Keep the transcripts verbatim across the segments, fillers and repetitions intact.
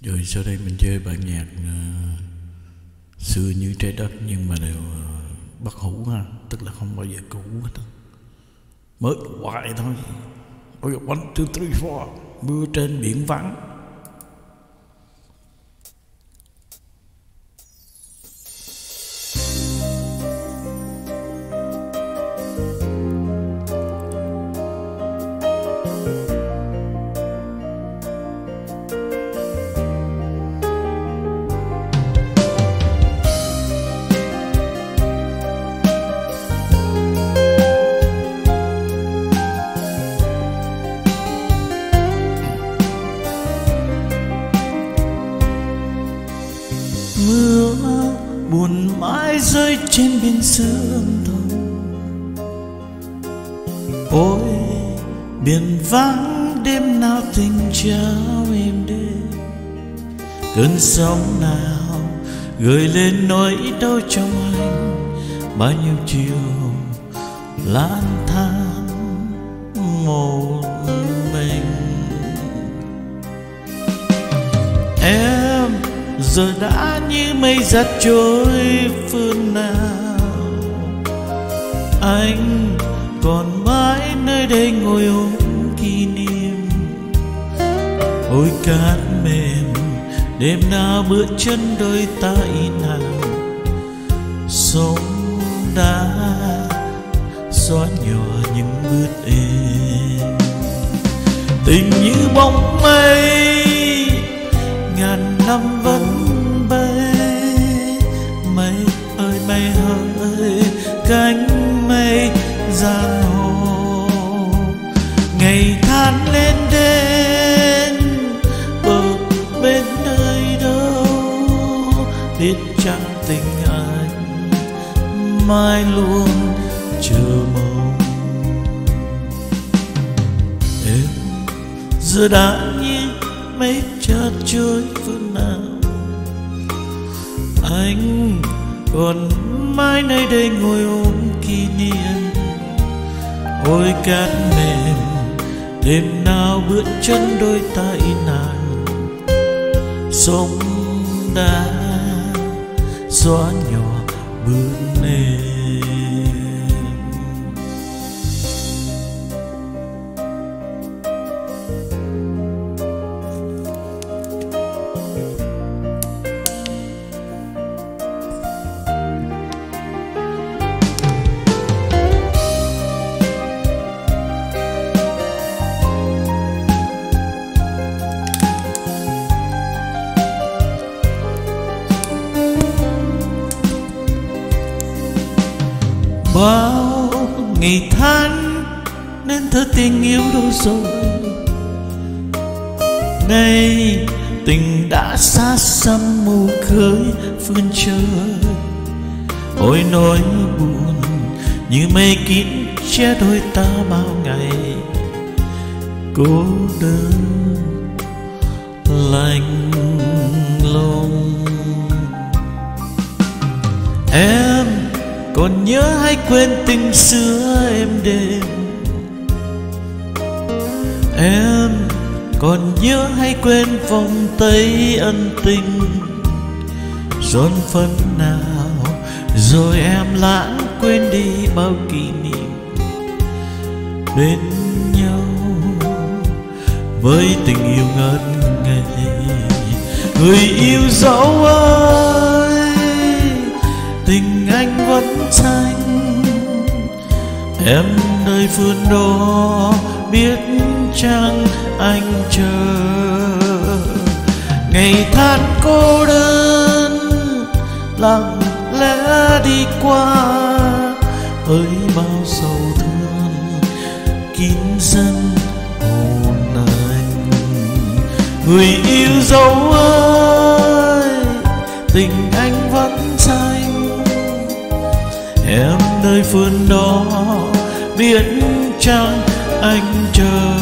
Rồi sau đây mình chơi bản nhạc uh, xưa như trái đất, nhưng mà đều uh, bất hủ ha, tức là không bao giờ cũ hết, mới hoài thôi. Ôi, one, two, three, four, mưa trên biển vắng. Mưa buồn mãi rơi trên biển sương thầu. Ôi biển vắng đêm nào tình trao êm đêm. Cơn sóng nào gợi lên nỗi đau trong anh, bao nhiêu chiều lang thang một mình. Em giờ đã như mây dạt trôi phương nào, anh còn mãi nơi đây ngồi ôm kỷ niệm. Ôi cát mềm đêm nào bước chân đôi ta in hàng, sóng đá xóa nhỏ những bước êm. Tình như bóng mây ngàn năm vẫn bay. Mây ơi mây ơi cánh mây giang hồ, ngày tháng lên đến bờ bên nơi đâu. Biết chăng tình anh mai luôn chờ mong. Em giờ đã như mây chợt trôi phương nào, anh còn mãi nơi đây ngồi ôm kỷ niệm. Ôi cát mềm đêm nào bước chân đôi ta in hàng, sóng đá xóa nhỏ bước lên. Bao ngày tháng nên thơ tình yêu đâu rồi. Nay tình đã xa xăm mù khơi phương trời. Ôi nỗi buồn như mây kín che đôi ta bao ngày. Cô đơn lạnh lùng. Em còn nhớ hay quên tình xưa êm đêm? Em còn nhớ hay quên vòng tay ân tình? Giòn phấn nào rồi em lãng quên đi bao kỷ niệm bên nhau với tình yêu ngất ngây. Người yêu dẫu ơi tình anh vẫn xanh, em nơi phương đó biết chăng anh chờ. Ngày tháng cô đơn lặng lẽ đi qua, với bao sầu thương kín dần hồn anh. Người yêu dấu ơi tình anh vẫn xanh, em nơi phương đó biết chăng anh chờ.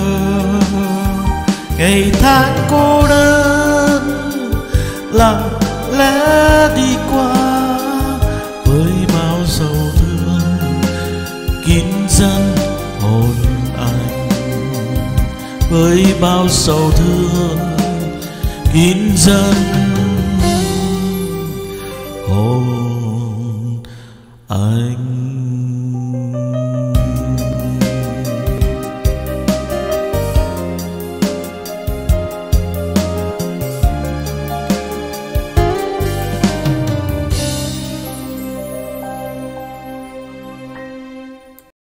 Ngày tháng cô đơn lặng lẽ đi qua, với bao sầu thương kín dần hồn anh. Với bao sầu thương in dần hồn anh.